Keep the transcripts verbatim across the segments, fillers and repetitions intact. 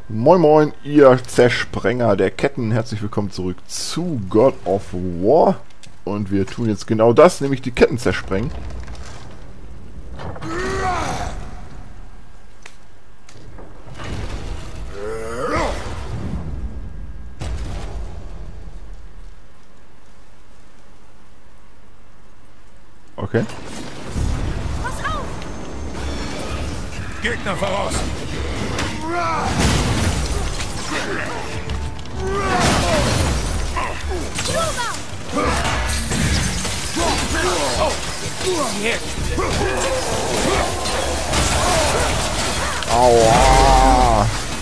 Moin moin, ihr Zersprenger der Ketten. Herzlich willkommen zurück zu God of War. Und wir tun jetzt genau das, nämlich die Ketten zersprengen. Okay. Pass auf! Gegner voraus! Aua!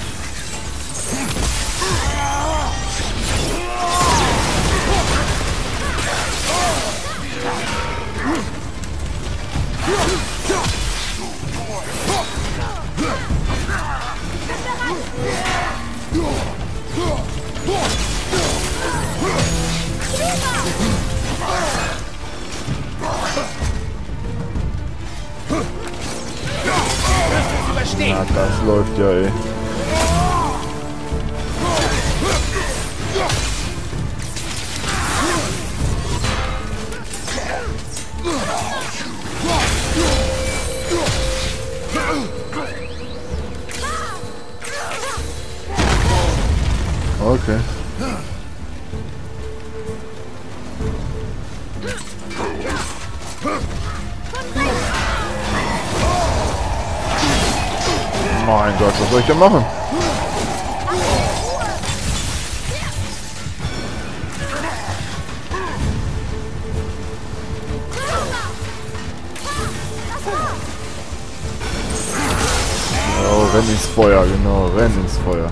Na, das läuft ja, ey. Okay. Mein Gott, was soll ich denn machen? Oh, renn ins Feuer, genau, renn ins Feuer.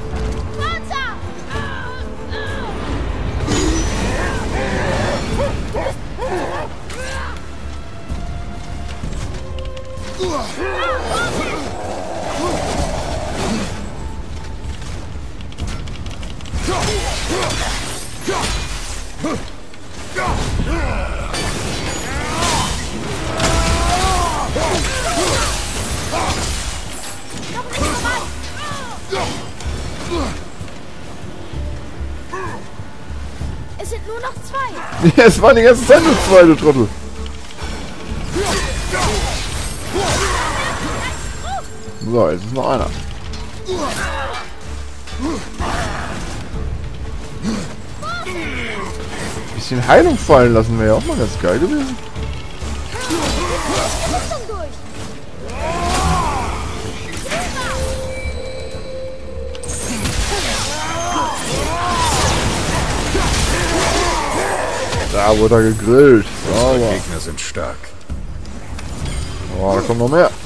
Es sind nur noch zwei. Ja, es waren die ganze Zeit nur zwei, du Trottel. So, jetzt ist noch einer. Bisschen Heilung fallen lassen wäre ja auch mal ganz geil gewesen. Da wurde er gegrillt. Unsere Gegner sind stark. Oh, da kommt noch mehr.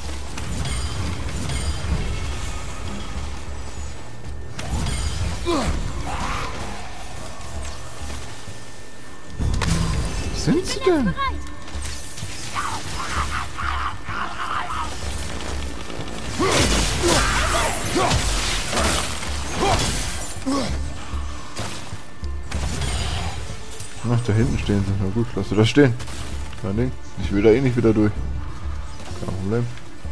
Wo sind sie denn? Ach, da hinten stehen sie. Na gut, lass du da stehen. Kein Ding. Ich will da eh nicht wieder durch. Kein Problem.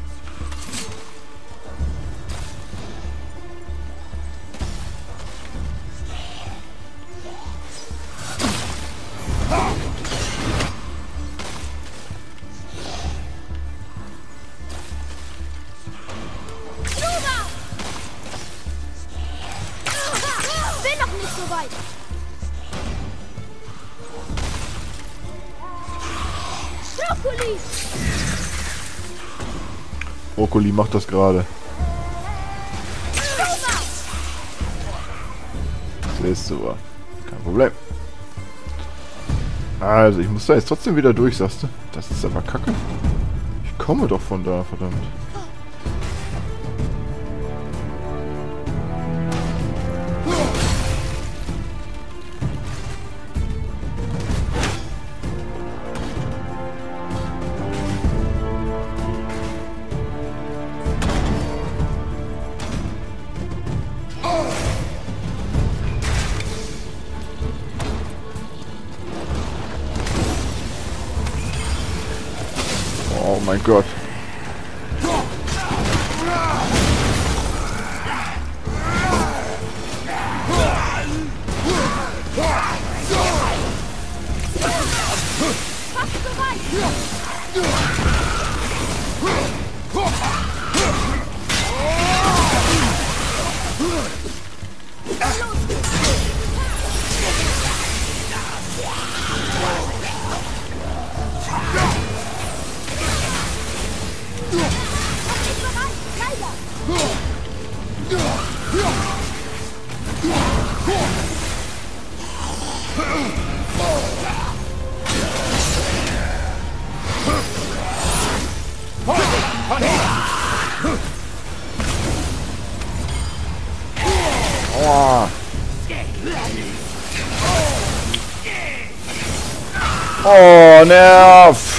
Bin noch nicht so weit. Brokkoli! Brokkoli macht das gerade. Siehst du, war. Kein Problem. Also, ich muss da jetzt trotzdem wieder durch, sagst du? Das ist aber kacke. Ich komme doch von da, verdammt. Oh mein Gott. Oh. Oh, Nerv!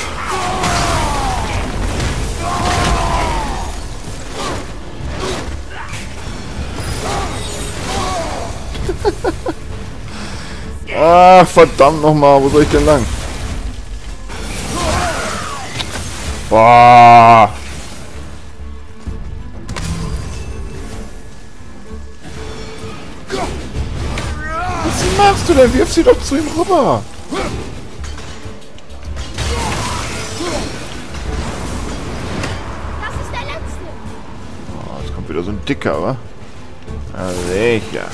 Ah, verdammt nochmal, wo soll ich denn lang? Boah! Was machst du denn? Wirf sie doch zu ihm rüber! Das ist der letzte. Oh, jetzt kommt wieder so ein dicker, wa? Na sicher.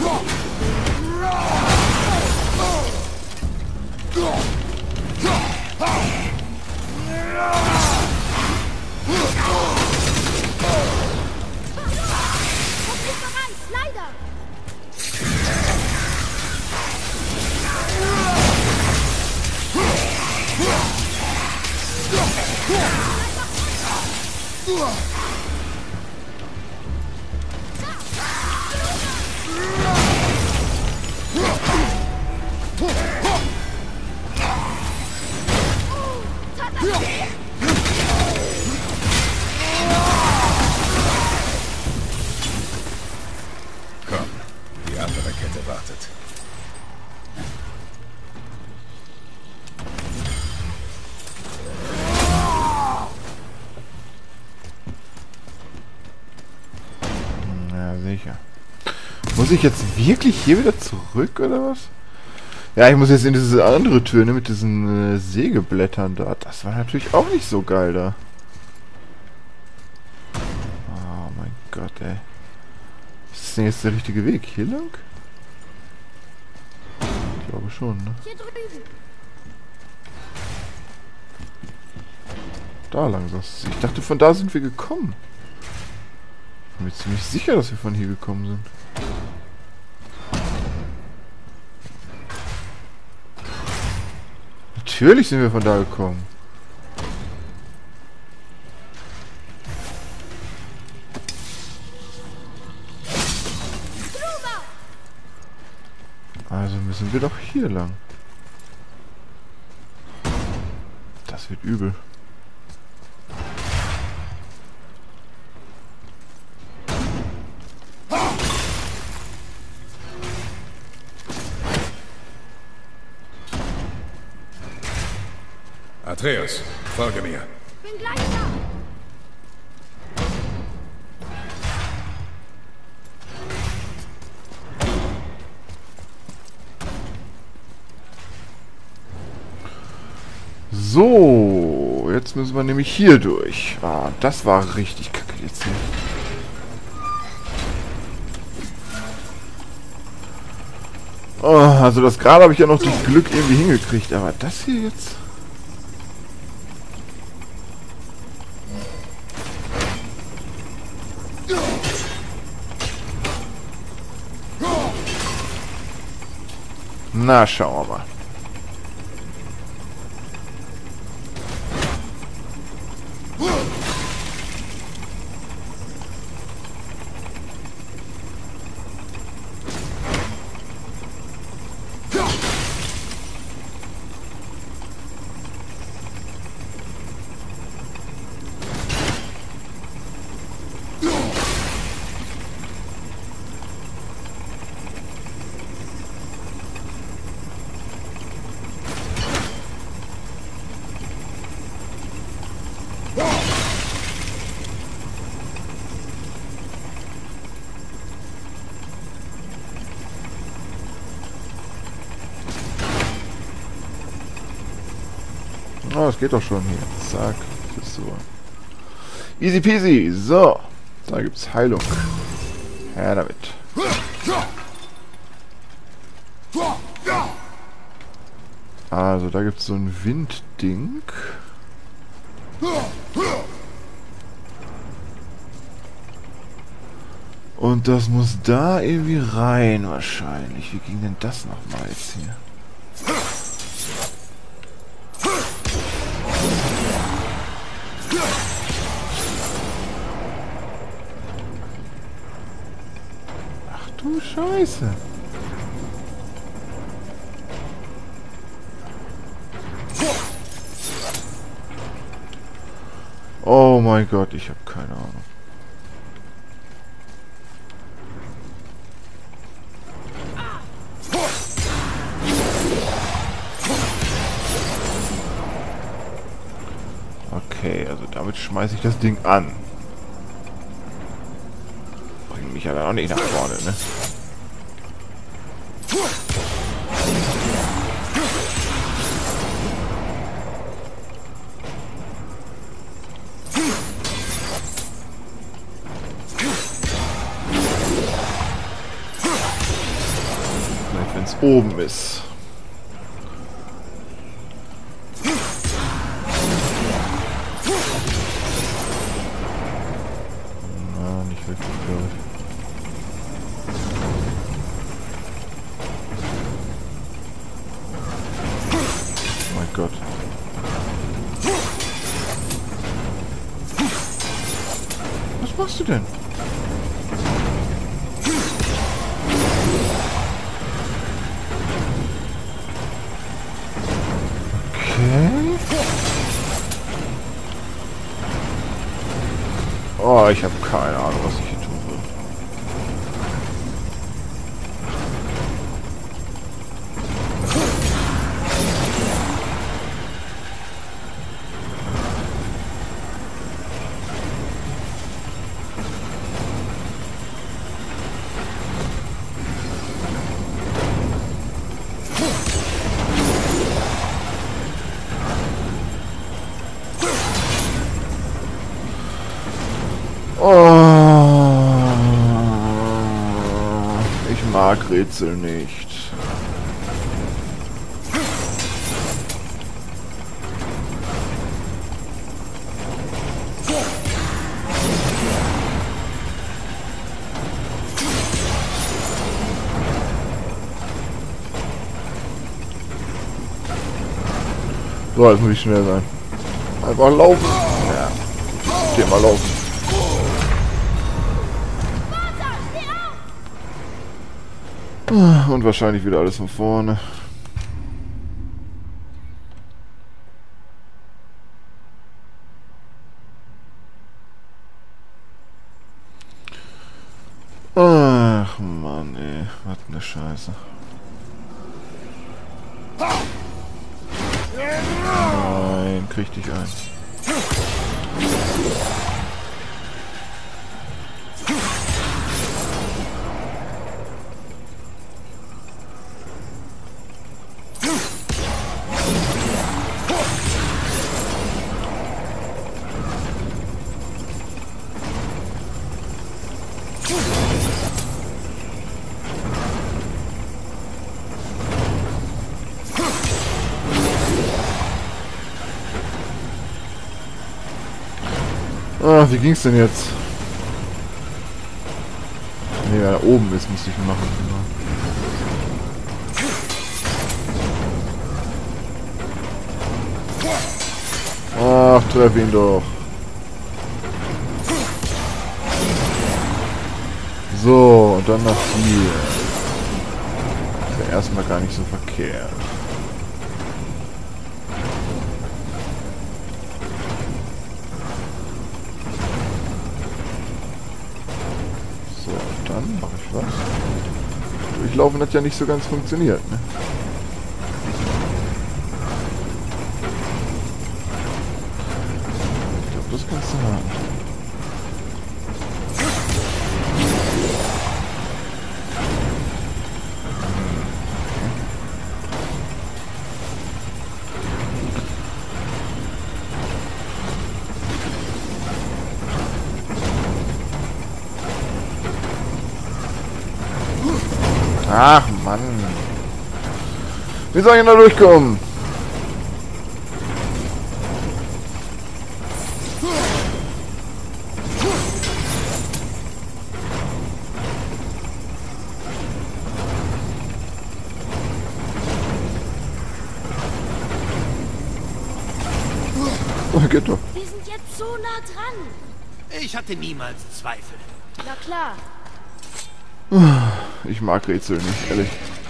Leider. Komm, die andere Kette wartet. Ja, sicher. Muss ich jetzt wirklich hier wieder zurück, oder was? Ja, ich muss jetzt in diese andere Tür, ne, mit diesen äh, Sägeblättern da. Das war natürlich auch nicht so geil da. Oh mein Gott, ey. Ist das denn jetzt der richtige Weg? Hier lang? Ich glaube schon, ne? Hier drüben. Da lang sonst. Ich dachte, von da sind wir gekommen. Ich bin mir ziemlich sicher, dass wir von hier gekommen sind. Natürlich sind wir von da gekommen. Also müssen wir doch hier lang. Das wird übel. Atreus, folge mir. Bin gleich da. So, jetzt müssen wir nämlich hier durch. Ah, das war richtig kacke jetzt hier. Oh, also das gerade habe ich ja noch durch Glück irgendwie hingekriegt, aber das hier jetzt... Na, schauen wir mal. Oh, das geht doch schon hier. Zack. Das ist so. Easy peasy. So. Da gibt's Heilung. Her damit. Also, da gibt's so ein Windding. Und das muss da irgendwie rein wahrscheinlich. Wie ging denn das nochmal jetzt hier? Ach Du Scheiße. Oh mein Gott, ich habe keine Ahnung. Okay, also damit schmeiße ich das Ding an. Bringt mich ja dann auch nicht nach vorne, ne? Vielleicht wenn es oben ist. Gott. Was machst du denn? Okay. Oh, ich habe keine Ahnung, was ich hier tun will. Oh, ich mag Rätsel nicht. So, jetzt muss ich schnell sein. Einfach laufen. Ja. Geh mal laufen. Und wahrscheinlich wieder alles von vorne. Ach Mann, ey. Was ne Scheiße. Nein, krieg dich ein. Ah, wie ging's denn jetzt? Ne, ja, da oben ist, musste ich machen. Ach, treff ihn doch. So, und dann nach hier. Ist ja erstmal gar nicht so verkehrt. Dann mache ich was. Durchlaufen hat ja nicht so ganz funktioniert, ne? Ich glaube, das kannst du haben. Ach, Mann. Wie soll ich denn da durchkommen? Oh, geht doch. Wir sind jetzt so nah dran. Ich hatte niemals Zweifel. Na klar. Ich mag Rätsel nicht, ehrlich.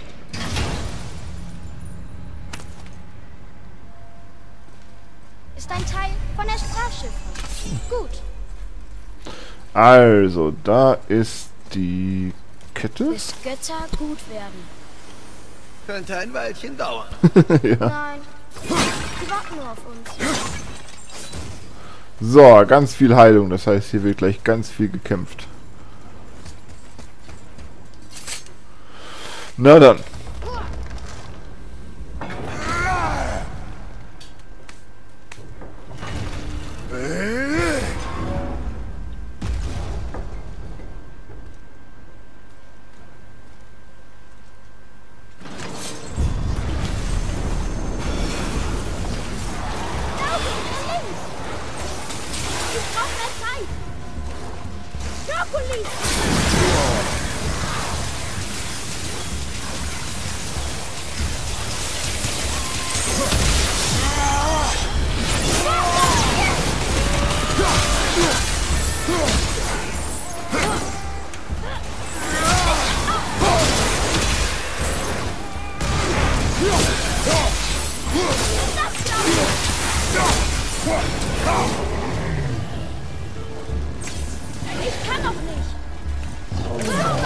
Ist ein Teil von der Sprachchiffre. Gut. Also, da ist die Kette. Bis Götter gut werden. Könnte ein Weilchen dauern. Ja. Nein. Die warten nur auf uns. So, ganz viel Heilung. Das heißt, hier wird gleich ganz viel gekämpft. Na dann. Ich brauche mehr Zeit. Herkules! Ich kann doch nicht.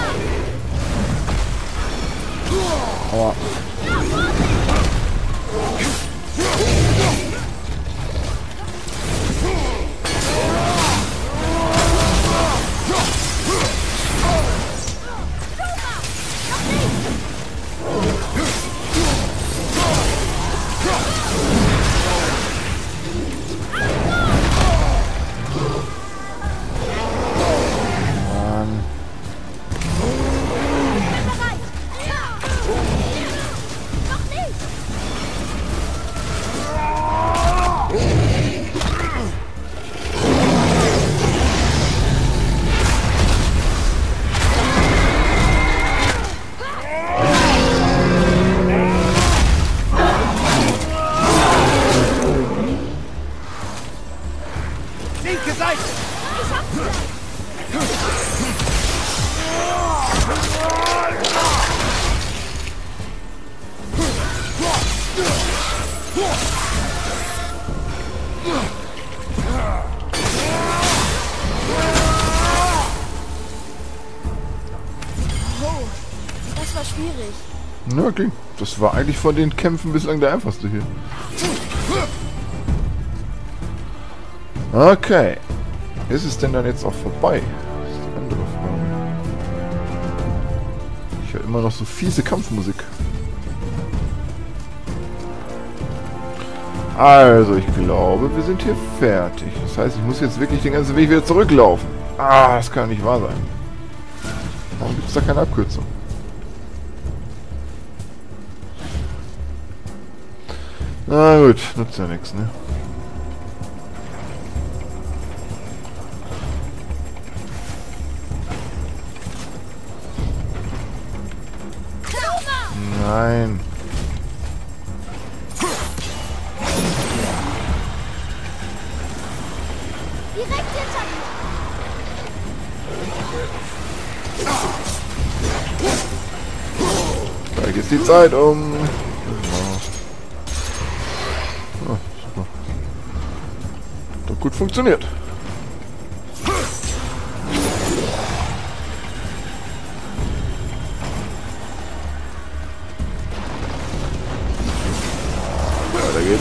Aua. Mann. Bereit. Noch nicht. Linke Seite! Ich hab's. Oh, das war schwierig. Na, okay. Das war eigentlich von den Kämpfen bislang der einfachste hier. Okay. Ist es denn dann jetzt auch vorbei? Das ist die andere Frage. Ich höre immer noch so fiese Kampfmusik. Also, ich glaube, wir sind hier fertig. Das heißt, ich muss jetzt wirklich den ganzen Weg wieder zurücklaufen. Ah, das kann nicht wahr sein. Warum gibt es da keine Abkürzung? Na gut, nutzt ja nichts, ne? Nein. Direkt hinter ihm. Da geht die Zeit um. Oh, super. Doch gut funktioniert. Weiter geht's.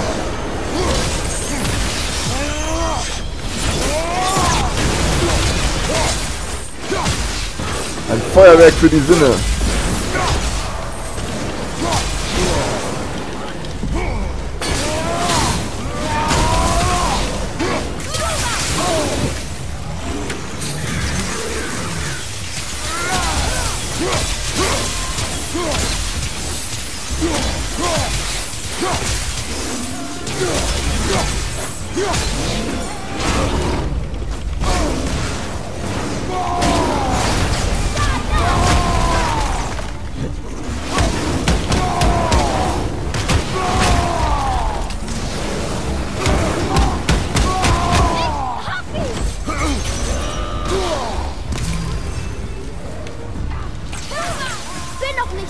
Ein Feuerwerk für die Sinne.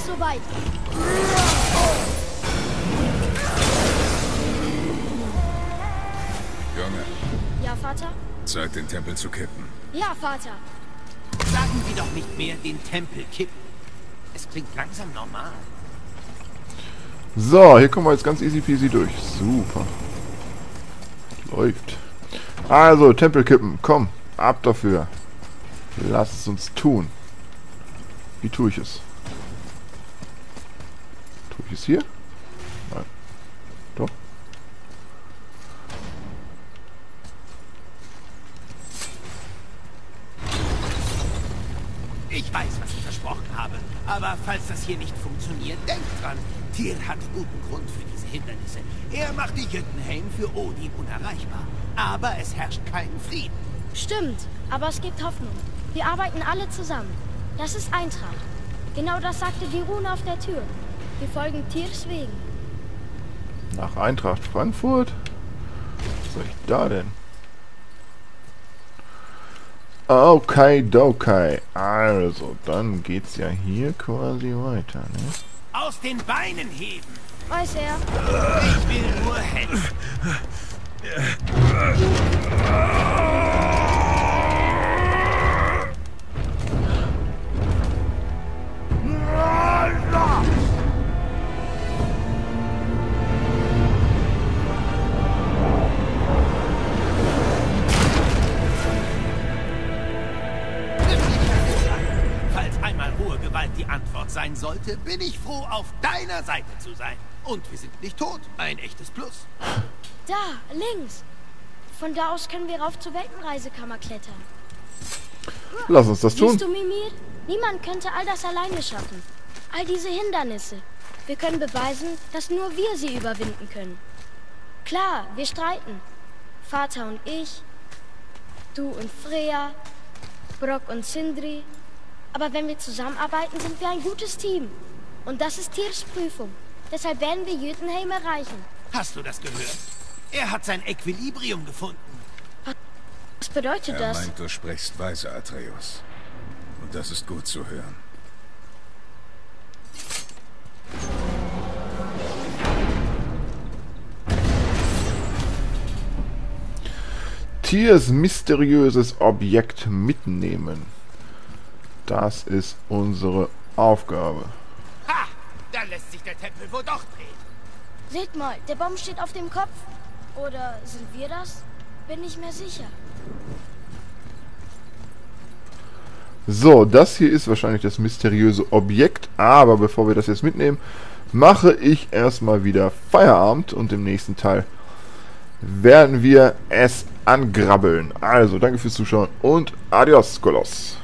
so weit. Junge, Ja, Vater? Zeit, den Tempel zu kippen. Ja, Vater. Sagen Sie doch nicht mehr den Tempel kippen. Es klingt langsam normal. So, hier kommen wir jetzt ganz easy peasy durch. Super. Läuft. Also, Tempel kippen. Komm, ab dafür. Lass es uns tun. Wie tue ich es? Tue ich es hier? Nein. Doch. Ich weiß, was ich versprochen habe. Aber falls das hier nicht funktioniert, denkt dran. Tyr hat guten Grund für diese Hindernisse. Er macht die Jötunheim für Odin unerreichbar. Aber es herrscht kein Frieden. Stimmt, aber es gibt Hoffnung. Wir arbeiten alle zusammen. Das ist Eintracht. Genau das sagte die Rune auf der Tür. Wir folgen Tyrs Wegen. Nach Eintracht Frankfurt? Was soll ich da denn? Okay, okay. Also, dann geht's ja hier quasi weiter, ne? Aus den Beinen heben. Weiß er. Ich will nur helfen. Falls einmal hohe Gewalt die Antwort sein sollte, bin ich froh, auf deiner Seite zu sein. Und wir sind nicht tot. Ein echtes Plus. Da, links. Von da aus können wir rauf zur Weltenreisekammer klettern. Lass uns das tun. Siehst du, Mimir? Niemand könnte all das alleine schaffen. All diese Hindernisse. Wir können beweisen, dass nur wir sie überwinden können. Klar, wir streiten. Vater und ich, du und Freya, Brock und Sindri. Aber wenn wir zusammenarbeiten, sind wir ein gutes Team. Und das ist Tyrs Prüfung. Deshalb werden wir Jötunheim erreichen. Hast du das gehört? Er hat sein Equilibrium gefunden. Was bedeutet Er das? meint, du sprichst weise, Atreus. Und das ist gut zu hören. Tyrs mysteriöses Objekt mitnehmen. Das ist unsere Aufgabe. Ha! Da lässt sich der Tempel wohl doch drehen. Seht mal, der Baum steht auf dem Kopf. Oder sind wir das? Bin nicht mehr sicher. So, das hier ist wahrscheinlich das mysteriöse Objekt. Aber bevor wir das jetzt mitnehmen, mache ich erstmal wieder Feierabend. Und im nächsten Teil werden wir es angrabbeln. Also, danke fürs Zuschauen und adios, Koloss.